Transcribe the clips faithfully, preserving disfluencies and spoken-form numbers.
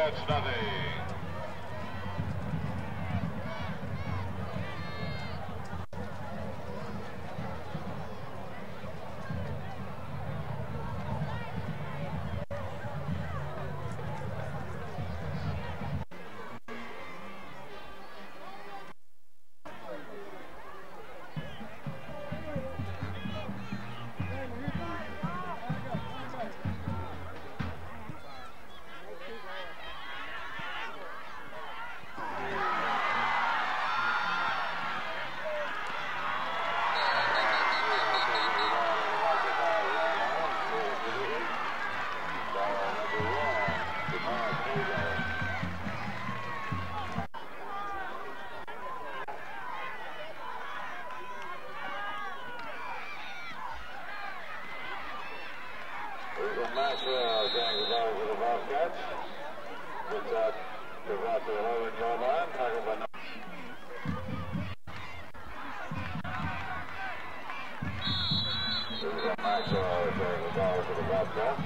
Bobcats nothing. Maxwell getting the ball for the Bobcats. Puts out to about the eleven-yard line. Tackled by number. Maxwell getting the ball for the Bobcats.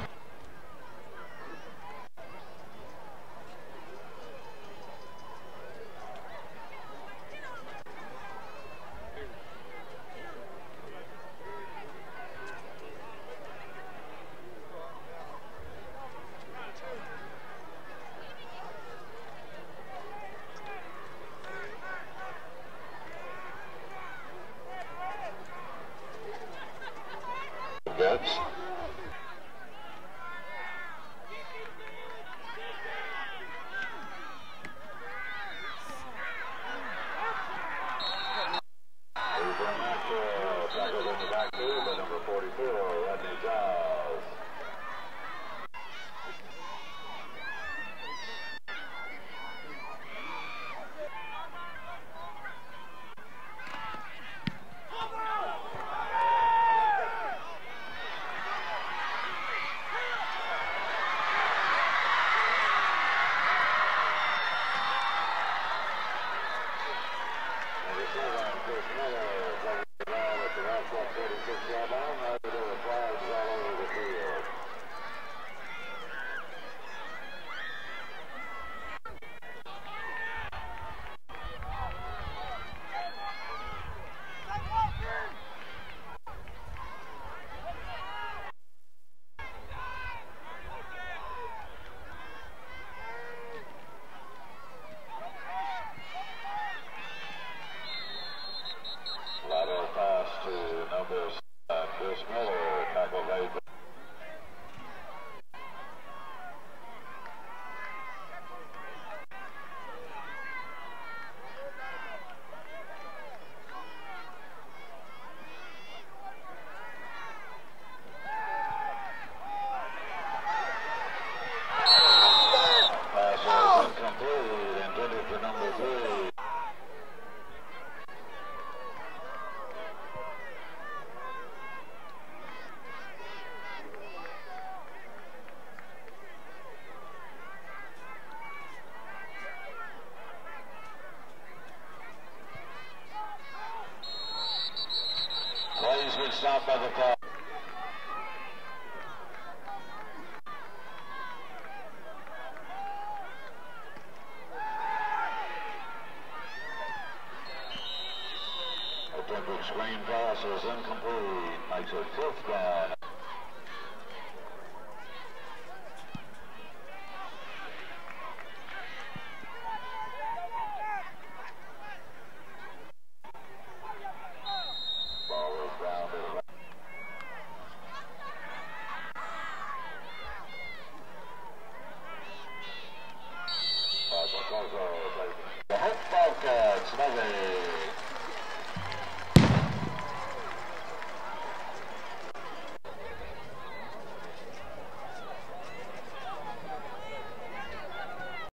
Jets. Tackled in the backfield by number forty-four, Rodney Giles. Plays been stopped by the call. Attempted screen pass is incomplete. Makes it fifth down.